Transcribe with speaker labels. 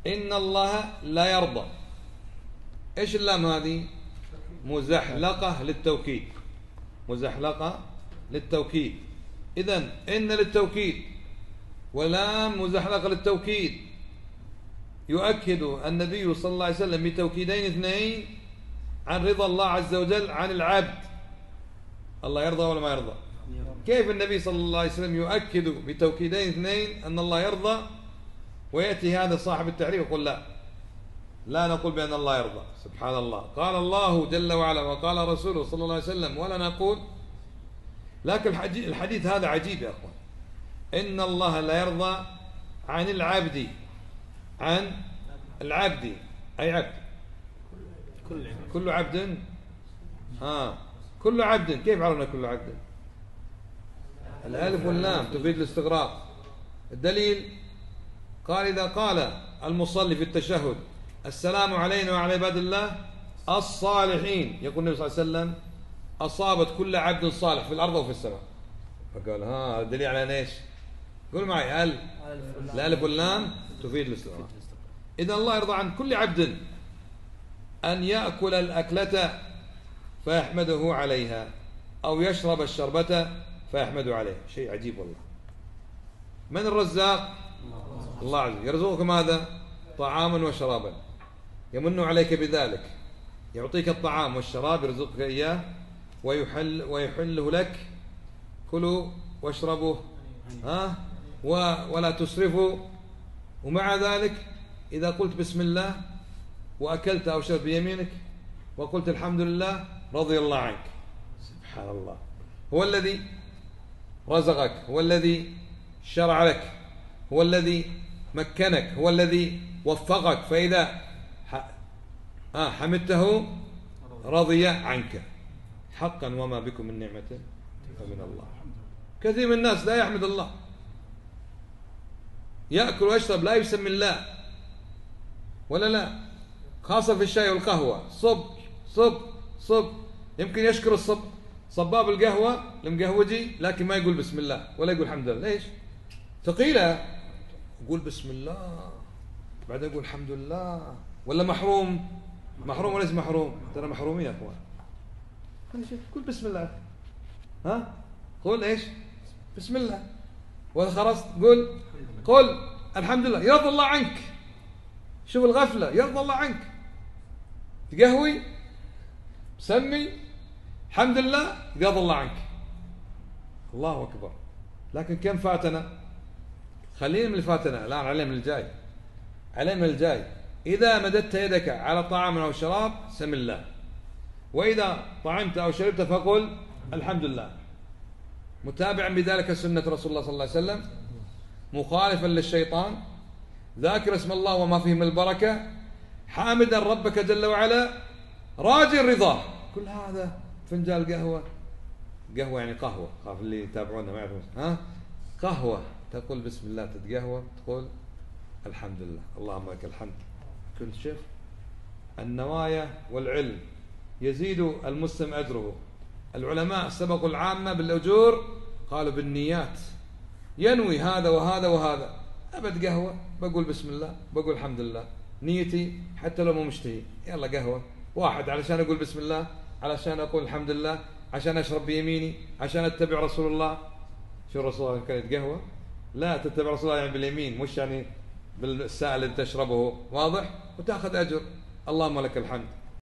Speaker 1: إن الله لا يرضى. إيش اللام هذه؟ مزحلقة للتوكيد، مزحلقة للتوكيد. إذن إن للتوكيد ولام مزحلقة للتوكيد، يؤكد النبي صلى الله عليه وسلم بتوكيدين اثنين عن رضا الله عز وجل عن العبد. الله يرضى ولا ما يرضى؟ كيف النبي صلى الله عليه وسلم يؤكد بتوكيدين اثنين أن الله يرضى، ويأتي هذا صاحب التعريف يقول لا نقول بأن الله يرضى؟ سبحان الله، قال الله جل وعلا وقال رسوله صلى الله عليه وسلم ولا نقول. لكن الحديث هذا عجيب يا أخوان. إن الله لا يرضى عن العبد، عن العبد أي عبد؟ كل عبد. كل عبد. كيف عرفنا كل عبد؟ الألف واللام تفيد الاستغراق. الدليل قال إذا قال المصلي في التشهد السلام علينا وعلى عباد الله الصالحين، يقول النبي صلى الله عليه وسلم أصابت كل عبد صالح في الأرض وفي السماء. فقال الدليل على ايش؟ قول معي الألف واللام تفيد الاستغراق. إذا الله يرضى عن كل عبد أن يأكل الأكلة فيحمده عليها، أو يشرب الشربة فيحمده عليها. شيء عجيب والله. من الرزاق؟ الله عز وجل. يرزقك ماذا؟ طعاما وشرابا، يمن عليك بذلك، يعطيك الطعام والشراب يرزقك إياه، ويحله لك. كلوا واشربوا ولا تسرفوا. ومع ذلك إذا قلت بسم الله وأكلت أو شربت بيمينك وقلت الحمد لله رضي الله عنك. سبحان الله. هو الذي رزقك، هو الذي شرع لك، هو الذي مكنك، هو الذي وفقك. فإذا حمدته رضي عنك. حقا وما بكم من نعمة فمن الله. كثير من الناس لا يحمد الله، يأكل ويشرب لا يسمي الله ولا لا، خاصة في الشاي والقهوة. صب صب صب. يمكن يشكر صباب القهوة المقهوجي لكن ما يقول بسم الله ولا يقول الحمد لله. ليش؟ ثقيلة. يقول بسم الله بعدين يقول الحمد لله. ولا محروم وليس محروم؟ ترى محرومين يا اخوان. قل بسم الله. قل ايش؟ بسم الله. وإذا خرجت قل الحمد لله يرضى الله عنك. شوف الغفلة. يرضى الله عنك. تقهوي سمي الحمد لله يرضى الله عنك. الله أكبر. لكن كم فاتنا؟ خلينا من اللي فاتنا الآن، علينا من الجاي. علينا من الجاي. إذا مددت يدك على طعام أو شراب سم الله، وإذا طعمت أو شربت فقل الحمد لله، متابعا بذلك سنة رسول الله صلى الله عليه وسلم، مخالفا للشيطان، ذاكر اسم الله وما فيه من البركة، حامدا ربك جل وعلا، راجي رضاه. كل هذا فنجان قهوة يعني قهوة، خاف اللي يتابعونا ما يعرفون. قهوة تقول بسم الله، تتقهوى تقول الحمد لله، اللهم لك الحمد. كنت شوف النوايا والعلم يزيد المسلم أجره. العلماء سبقوا العامة بالأجور، قالوا بالنيات. ينوي هذا وهذا وهذا. أبد قهوة بقول بسم الله، بقول الحمد لله، نيتي حتى لو مو مشتهي، يلا قهوة واحد علشان أقول بسم الله، علشان أقول الحمد لله، عشان أشرب بيميني، عشان أتبع رسول الله. شو الرسول الله كان يتقهوى؟ لا، تتبع رسول الله يعني باليمين، مش يعني بالسائل اللي تشربه، واضح؟ وتأخذ أجر. اللهم لك الحمد.